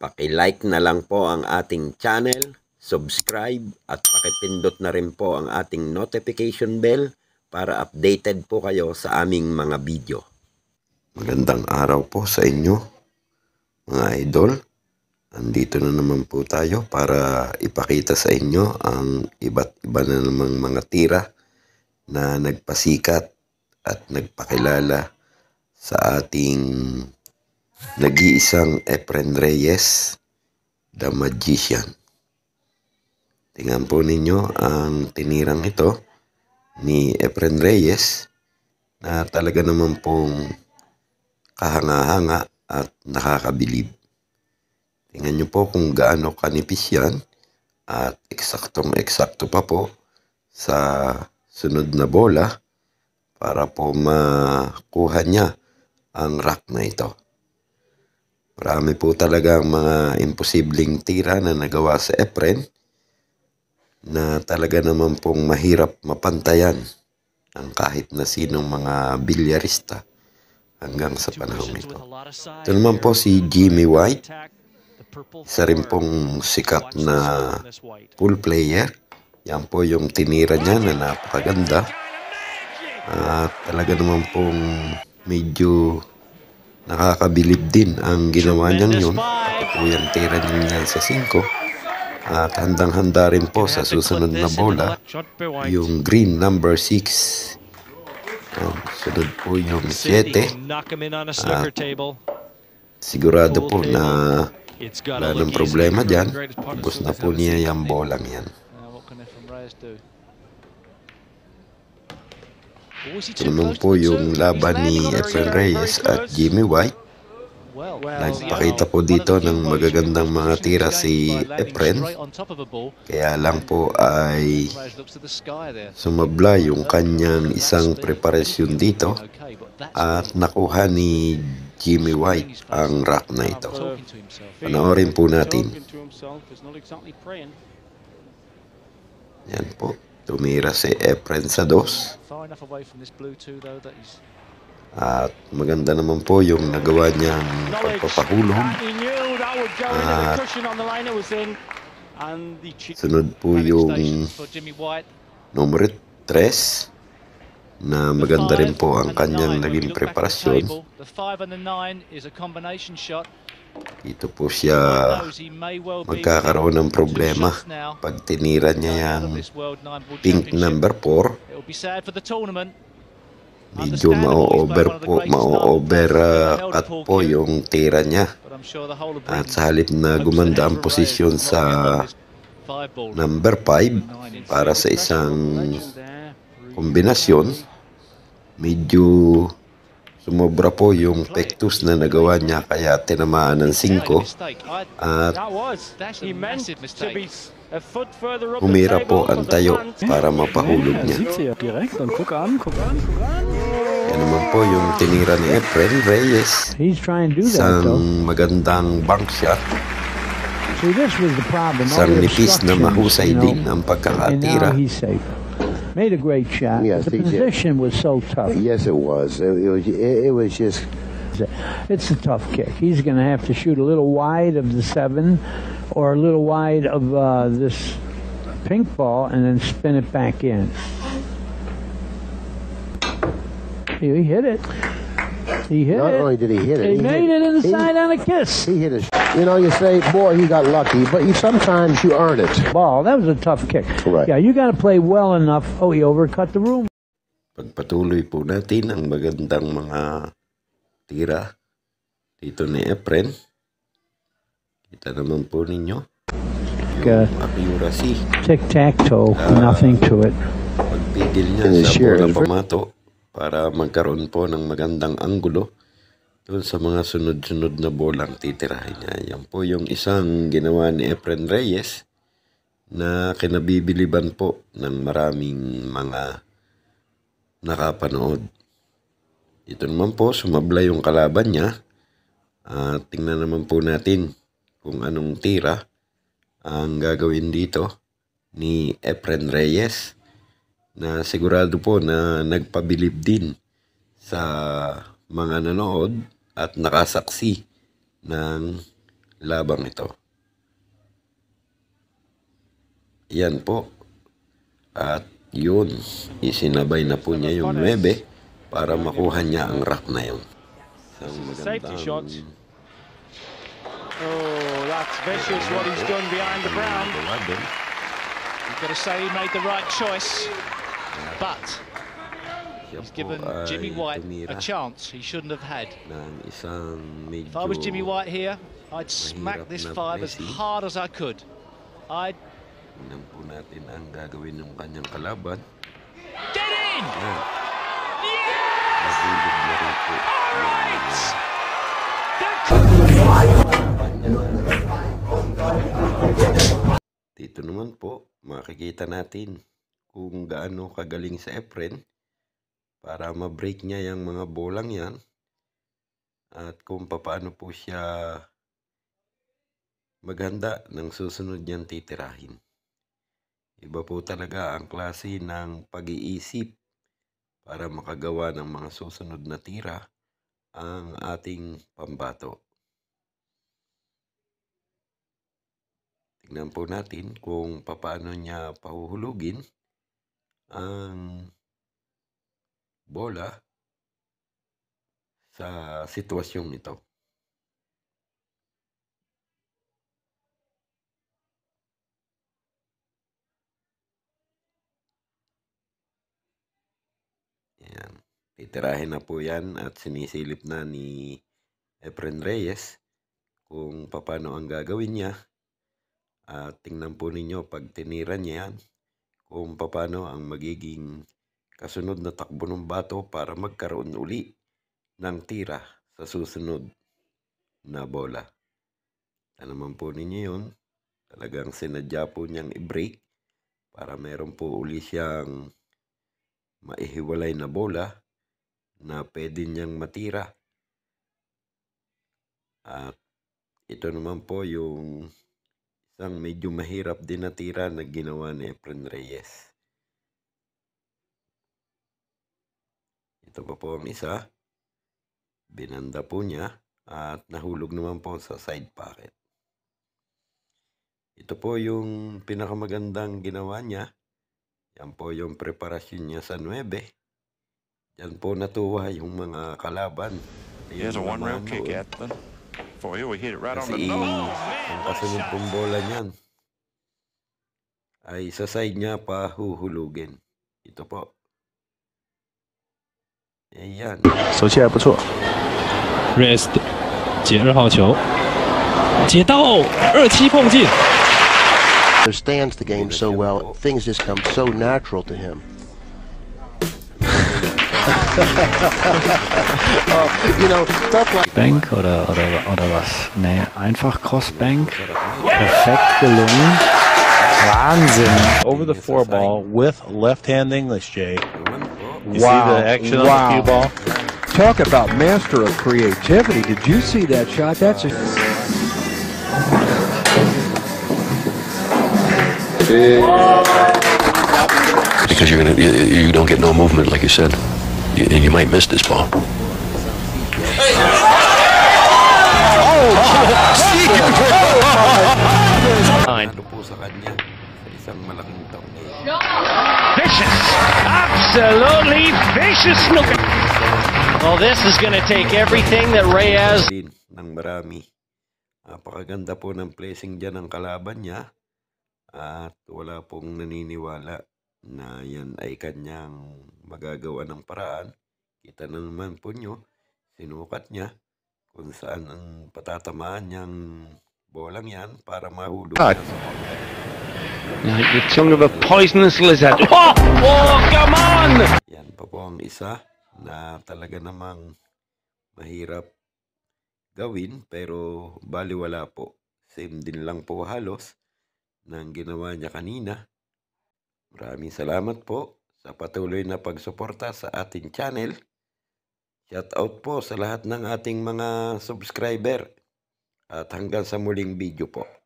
Paki-like na lang po ang ating channel, subscribe at pakipindot na rin po ang ating notification bell para updated po kayo sa aming mga video. Magandang araw po sa inyo mga idol. Andito na naman po tayo para ipakita sa inyo ang iba't iba na namang mga tira na nagpasikat at nagpakilala sa ating nag-iisang Efren Reyes, the Magician. Tingnan po ninyo ang tinirang ito ni Efren Reyes na talaga naman pong kahanga-hanga at nakakabilib. Tingnan nyo po kung gaano kanipis yan at eksaktong-eksakto pa po sa sunod na bola para po makuha niya ang rack na ito. Marami po talagang mga imposibleng tira na nagawa sa Efren na talaga naman pong mahirap mapantayan ang kahit na sinong mga bilyarista hanggang sa panahon ito. Ito naman po si Jimmy White, isa rin pong sikat na pool player. Yan po yung tinira niya na napakaganda. Talaga naman pong medyo nakakabilib din ang ginawa niyan yun. Ito po yung tira niya sa 5. At handang-handa rin po sa susunod na bola yung green number 6. Sunod po yung 7. Sigurado po na wala nang problema dyan. Ubus na po niya yung bolang yan. Ito naman po yung laban ni Efren Reyes at Jimmy White. Nagpakita po dito ng magagandang mga tira si Efren. Kaya lang po ay sumabla yung kanyang isang preparasyon dito at nakuha ni Jimmy White ang rack na ito. Panoorin po natin. Yan po. Tumira si Efren sa 2. At maganda naman po yung nagawa niyang pagpapahulog. At sunod po yung numero 3 na maganda rin po ang kanyang naging preparasyon. Dito po siya magkakaroon ng problema pag tinira niya yung pink number 4. Medyo ma-overcut po yung tira niya. At sa halip na gumanda ang posisyon sa number 5 para sa isang kombinasyon, medyo sumobra po yung pectus na nagawa niya kaya tinamaan ng 5 at humira po ang tayo para mapahulog niya. Yan naman po yung tinira ni Efren Reyes. Isang magandang bank shot. Isang nipis na mahusay din ang pagkakatira. Made a great shot. Yes, the position was so tough. Yes, it was. It was just... It's a tough kick. He's going to have to shoot a little wide of the 7 or a little wide of this pink ball and then spin it back in. He hit it. He hit it. Not only did he hit it, he made it inside on a kiss. He hit it. You know, you say, boy, he got lucky, but sometimes you earn it. Ball, that was a tough kick. Correct. Yeah, you got to play well enough. Oh, he overcut the room. Pagpatuloy po natin ang magandang mga tira dito ni Efren. Kita naman po ninyo yung accuracy. Tic-tac-toe, nothing to it. Pagpigil niya sa bola pamato para magkaroon po ng magandang anggulo doon sa mga sunod-sunod na bolang titirahin niya. Yan po yung isang ginawa ni Efren Reyes na kinabibiliban po ng maraming mga nakapanood. Ito naman po, sumabla yung kalaban niya. Tingnan naman po natin kung anong tira ang gagawin dito ni Efren Reyes na sigurado po na nagpabilib din sa mga nanood at nakasaksi ng labang ito. Yan po. At yun, isinabay na po niya yung 9 para makuha niya ang rack na yun. Safety shot. Oh, that's vicious what he's done behind the brown. You've got to say he made the right choice, but he's given Jimmy White a chance he shouldn't have had. If I was Jimmy White here, I'd smack this 5 as hard as I could. Tingnan po natin ang gagawin ng kanyang kalaban. Get in! Yes! Dito naman po, makikita natin kung gaano kagaling sa Efren para ma-break niya yung mga bolang yan at kung paano po siya maghanda ng susunod niyang titirahin. Iba po talaga ang klase ng pag-iisip para makagawa ng mga susunod na tira ang ating pambato. Tignan po natin kung paano niya pahuhulugin ang bola sa sitwasyong ito. Yan. Titirahin na po yan at sinisilip na ni Efren Reyes kung paano ang gagawin niya. At tingnan po ninyo pag tinira niya yan kung paano ang magiging kasunod na takbo ng bato para magkaroon uli ng tira sa susunod na bola. Naman po ninyo yun, talagang sinadya po niyang i-break para meron po uli siyang maihiwalay na bola na pwede niyang matira. At ito naman po yung isang medyo mahirap din na tira na ginawa ni Efren Reyes. Ito pa po ang isa. Binanda po niya at nahulog naman po sa side pocket. Ito po yung pinakamagandang ginawa niya. Yan po yung preparasyon niya sa 9. Yan po natuwa yung mga kalaban. Here's a one-rail kick at them. For you, we hit it right on the Kasi nose. ang kasunod pong bola niyan ay sa side niya pa huhulugin. Ito po. Ayan. 手气还不错。 Rest 接2号球，接到2-7碰进。 Understands the game so well, things just come so natural to him. You know, stuff like Bank oder was? Nee, einfach Crossbank. Perfekt gelungen. Wahnsinn. Over the 4 ball with left-hand English, Jay. You Wow. see the action on the cue ball? talk about master of creativity. Did you see that shot? That's a because you don't get no movement, like you said, and you might miss this ball. Vicious, absolutely vicious snooker. Well, this is going to take everything that Reyes. Ng marami. Napakaganda po ng placing dyan ng kalaban niya. At wala pong naniniwala na yan ay kanyang magagawa ng paraan. Kita na naman po nyo, sinukat niya kung saan ang patatamaan niyang bolang yan para mahulog. Like the tongue of a poisonous lizard. Oh, come on! Yan pa po ang isa na talaga namang mahirap gawin pero baliwala po. Same din lang po halos ng ginawa niya kanina. Maraming salamat po sa patuloy na pagsuporta sa ating channel. Shout out po sa lahat ng ating mga subscriber. At hanggang sa muling video po.